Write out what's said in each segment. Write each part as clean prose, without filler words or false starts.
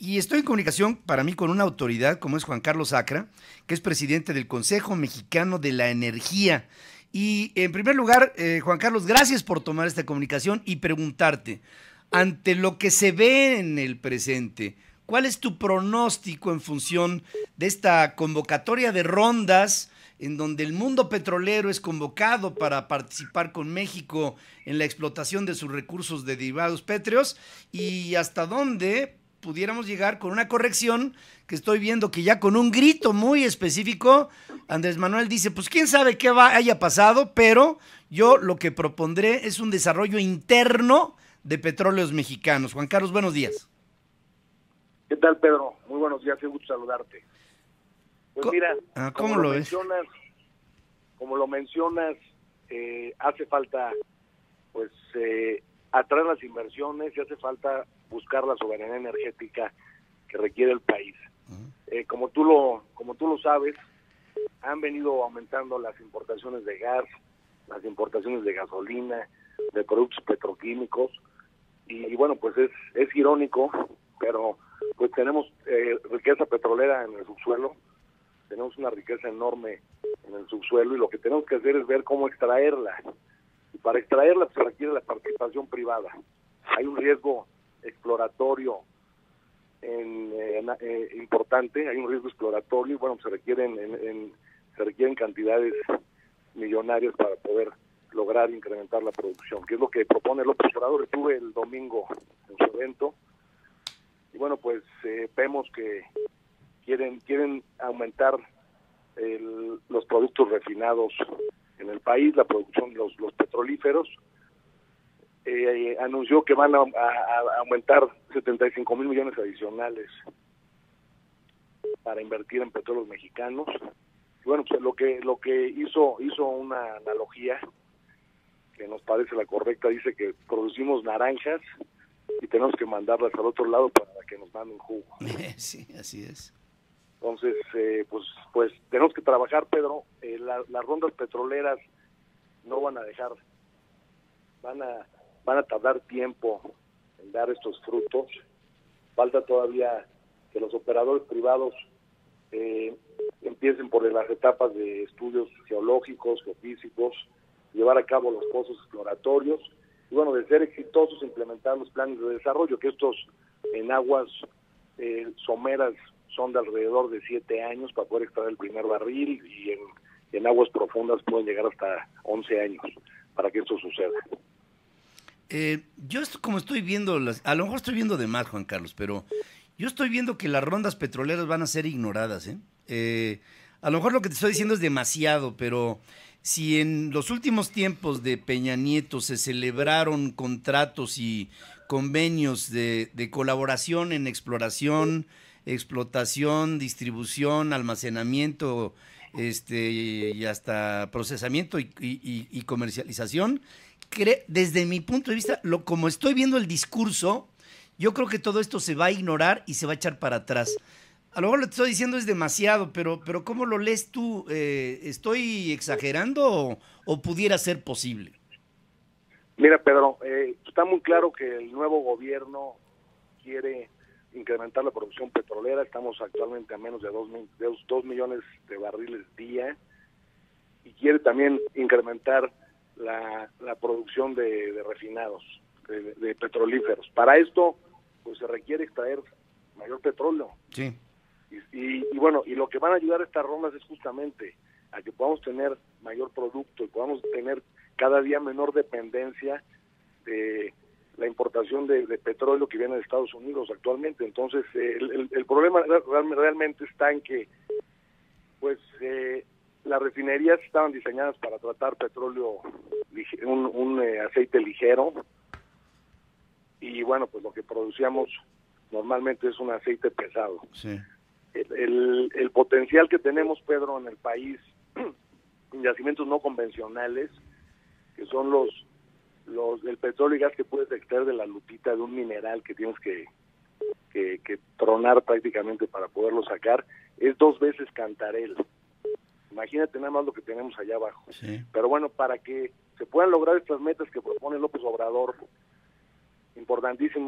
Y estoy en comunicación para mí con una autoridad como es Juan Carlos Acra, que es presidente del Consejo Mexicano de la Energía. Y en primer lugar, Juan Carlos, gracias por tomar esta comunicación y preguntarte, ante lo que se ve en el presente, ¿cuál es tu pronóstico en función de esta convocatoria de rondas en donde el mundo petrolero es convocado para participar con México en la explotación de sus recursos de derivados pétreos y hasta dónde pudiéramos llegar con una corrección que estoy viendo que ya con un grito muy específico, Andrés Manuel dice, pues quién sabe qué haya pasado, pero yo lo que propondré es un desarrollo interno de petróleos mexicanos. Juan Carlos, buenos días. ¿Qué tal, Pedro? Muy buenos días, qué gusto saludarte. Pues mira, ¿cómo lo ves? Como lo mencionas, hace falta pues atraer las inversiones y hace falta buscar la soberanía energética que requiere el país. Como tú lo sabes, han venido aumentando las importaciones de gas, las importaciones de gasolina, de productos petroquímicos, y bueno, pues es irónico, pero pues tenemos riqueza petrolera en el subsuelo, tenemos una riqueza enorme en el subsuelo y lo que tenemos que hacer es ver cómo extraerla. Y para extraerla pues, se requiere la participación privada. Hay un riesgo exploratorio importante, hay un riesgo exploratorio y bueno, se requieren cantidades millonarias para poder lograr incrementar la producción, que es lo que propone López Obrador. Estuve el domingo en su evento y bueno, pues vemos que quieren aumentar los productos refinados en el país, la producción de los petrolíferos. Anunció que van a aumentar 75 mil millones adicionales para invertir en petróleos mexicanos. Y bueno, pues lo que hizo una analogía que nos parece la correcta, dice que producimos naranjas y tenemos que mandarlas al otro lado para que nos manden jugo. Sí, así es. Entonces, pues tenemos que trabajar, Pedro. Las rondas petroleras no van a dejar, van a tardar tiempo en dar estos frutos. Falta todavía que los operadores privados empiecen por las etapas de estudios geológicos, geofísicos, llevar a cabo los pozos exploratorios y bueno, de ser exitosos implementar los planes de desarrollo, que estos en aguas someras son de alrededor de 7 años para poder extraer el primer barril y en aguas profundas pueden llegar hasta 11 años para que esto suceda. Yo como estoy viendo, a lo mejor estoy viendo de más, Juan Carlos, pero yo estoy viendo que las rondas petroleras van a ser ignoradas. A lo mejor lo que te estoy diciendo es demasiado, pero si en los últimos tiempos de Peña Nieto se celebraron contratos y convenios de colaboración en exploración, explotación, distribución, almacenamiento, y hasta procesamiento y comercialización, desde mi punto de vista, como estoy viendo el discurso, yo creo que todo esto se va a ignorar y se va a echar para atrás. A lo mejor lo que estoy diciendo es demasiado, pero ¿cómo lo lees tú? ¿Estoy exagerando o pudiera ser posible? Mira, Pedro, está muy claro que el nuevo gobierno quiere incrementar la producción petrolera. Estamos actualmente a menos de 2 millones de barriles día y quiere también incrementar la producción de refinados, de petrolíferos. Para esto, pues se requiere extraer mayor petróleo. Sí. Y bueno, y lo que van a ayudar a estas rondas es justamente a que podamos tener mayor producto y podamos tener cada día menor dependencia de la importación de petróleo que viene de Estados Unidos actualmente. Entonces, el problema realmente está en que pues las refinerías estaban diseñadas para tratar petróleo, un aceite ligero, y bueno, pues lo que producíamos normalmente es un aceite pesado. Sí. El potencial que tenemos, Pedro, en el país, yacimientos no convencionales, que son el petróleo y gas que puedes extraer de la lutita de un mineral que tienes que tronar prácticamente para poderlo sacar, es 2 veces Cantarell. Imagínate nada más lo que tenemos allá abajo. Sí. Pero bueno, para que se puedan lograr estas metas que propone López Obrador, importantísimo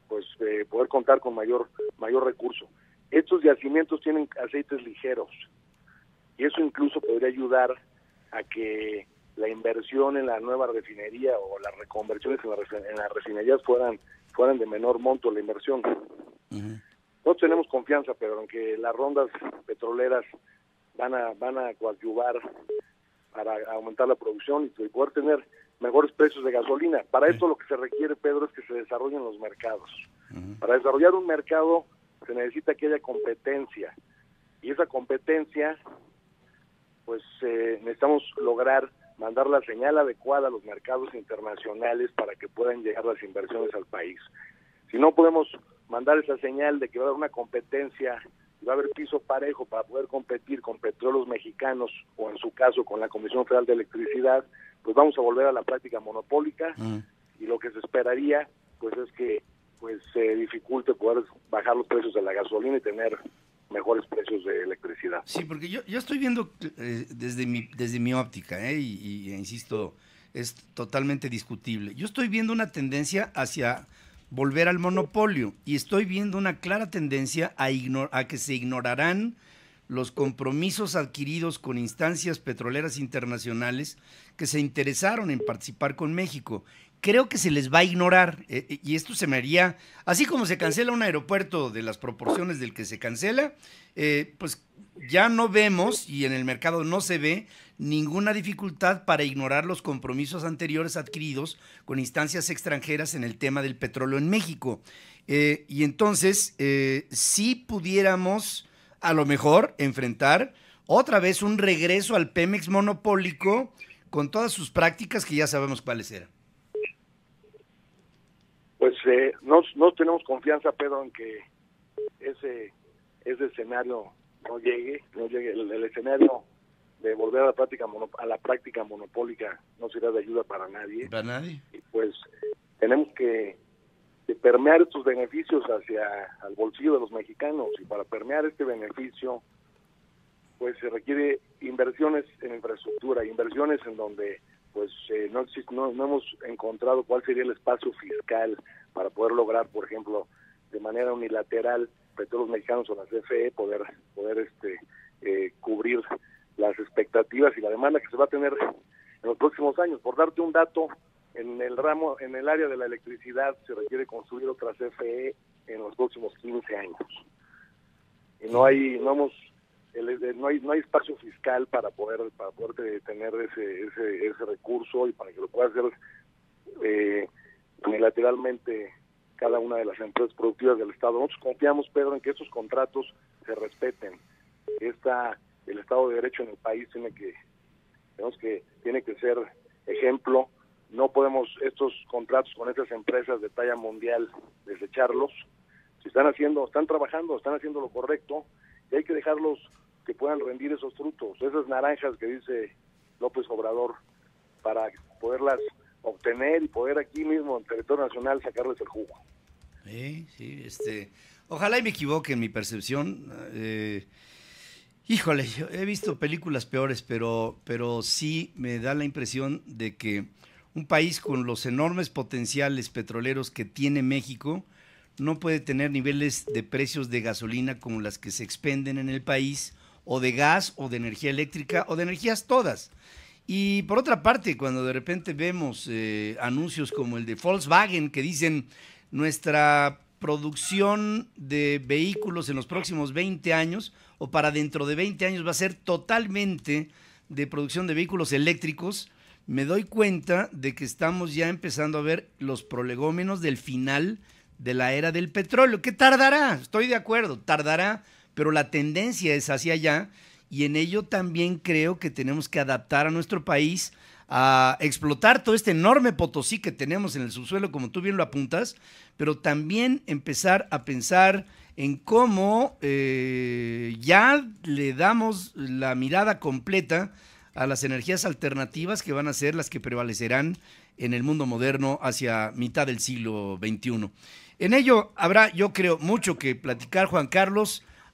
pues poder contar con mayor recurso. Estos yacimientos tienen aceites ligeros y eso incluso podría ayudar a que la inversión en la nueva refinería o las reconversiones en las refinerías fueran de menor monto la inversión. Nosotros tenemos confianza, pero en que las rondas petroleras van a coadyuvar para aumentar la producción y poder tener mejores precios de gasolina. Para esto lo que se requiere, Pedro, es que se desarrollen los mercados. Para desarrollar un mercado se necesita que haya competencia, y esa competencia, pues necesitamos lograr mandar la señal adecuada a los mercados internacionales para que puedan llegar las inversiones al país. Si no podemos mandar esa señal de que va a haber una competencia, va a haber piso parejo para poder competir con petróleos mexicanos o en su caso con la Comisión Federal de Electricidad, pues vamos a volver a la práctica monopólica y lo que se esperaría pues es que pues se dificulte poder bajar los precios de la gasolina y tener mejores precios de electricidad. Sí, porque yo estoy viendo desde mi óptica, y insisto, es totalmente discutible. Yo estoy viendo una tendencia hacia volver al monopolio y estoy viendo una clara tendencia a que se ignorarán los compromisos adquiridos con instancias petroleras internacionales que se interesaron en participar con México. Creo que se les va a ignorar, y esto se me haría, así como se cancela un aeropuerto de las proporciones del que se cancela, pues ya no vemos, y en el mercado no se ve, ninguna dificultad para ignorar los compromisos anteriores adquiridos con instancias extranjeras en el tema del petróleo en México. Y entonces, sí pudiéramos, a lo mejor, enfrentar otra vez un regreso al Pemex monopólico con todas sus prácticas que ya sabemos cuáles eran. Pues no tenemos confianza, Pedro, en que ese escenario no llegue. El escenario de volver a la práctica monopólica no será de ayuda para nadie. ¿Para nadie? Y pues tenemos que permear estos beneficios hacia el bolsillo de los mexicanos, y para permear este beneficio pues se requiere inversiones en infraestructura, inversiones en donde pues no hemos encontrado cuál sería el espacio fiscal para poder lograr, por ejemplo, de manera unilateral, Petróleos Mexicanos o la CFE poder cubrir las expectativas y la demanda que se va a tener en los próximos años. Por darte un dato, en el área de la electricidad se requiere construir otra CFE en los próximos 15 años. Y no hay espacio fiscal para poder tener ese recurso y para que lo pueda hacer unilateralmente cada una de las empresas productivas del Estado. Nosotros confiamos, Pedro, en que estos contratos se respeten. El Estado de Derecho en el país tiene que ser ejemplo. No podemos estos contratos con estas empresas de talla mundial desecharlos. Si están trabajando, están haciendo lo correcto, y hay que dejarlos que puedan rendir esos frutos, esas naranjas que dice López Obrador, para poderlas obtener y poder aquí mismo en territorio nacional sacarles el jugo. Sí, ojalá y me equivoque en mi percepción. Híjole, yo he visto películas peores, pero sí me da la impresión de que un país con los enormes potenciales petroleros que tiene México no puede tener niveles de precios de gasolina como las que se expenden en el país, o de gas, o de energía eléctrica, o de energías todas. Y por otra parte, cuando de repente vemos anuncios como el de Volkswagen que dicen nuestra producción de vehículos en los próximos 20 años o para dentro de 20 años va a ser totalmente de producción de vehículos eléctricos, me doy cuenta de que estamos ya empezando a ver los prolegómenos del final de la era del petróleo, que tardará, estoy de acuerdo, tardará, pero la tendencia es hacia allá, y en ello también creo que tenemos que adaptar a nuestro país a explotar todo este enorme Potosí que tenemos en el subsuelo, como tú bien lo apuntas, pero también empezar a pensar en cómo ya le damos la mirada completa a las energías alternativas que van a ser las que prevalecerán en el mundo moderno hacia mitad del siglo XXI. En ello habrá, yo creo, mucho que platicar, Juan Carlos.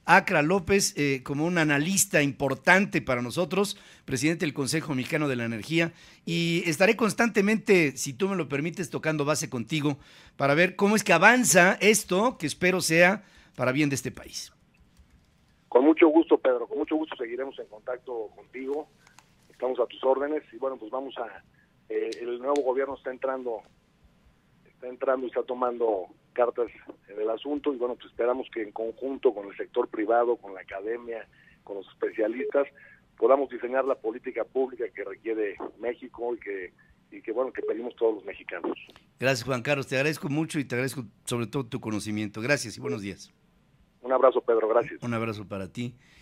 Acra López, como un analista importante para nosotros, presidente del Consejo Mexicano de la Energía, y estaré constantemente, si tú me lo permites, tocando base contigo para ver cómo es que avanza esto, que espero sea para bien de este país. Con mucho gusto, Pedro, con mucho gusto seguiremos en contacto contigo, estamos a tus órdenes, y bueno, pues vamos a, el nuevo gobierno está entrando y está tomando cartas en el asunto, y bueno, pues esperamos que en conjunto con el sector privado, con la academia, con los especialistas, podamos diseñar la política pública que requiere México y que bueno, que pedimos todos los mexicanos. Gracias, Juan Carlos, te agradezco mucho y te agradezco sobre todo tu conocimiento. Gracias y buenos días. Un abrazo, Pedro, gracias. Un abrazo para ti.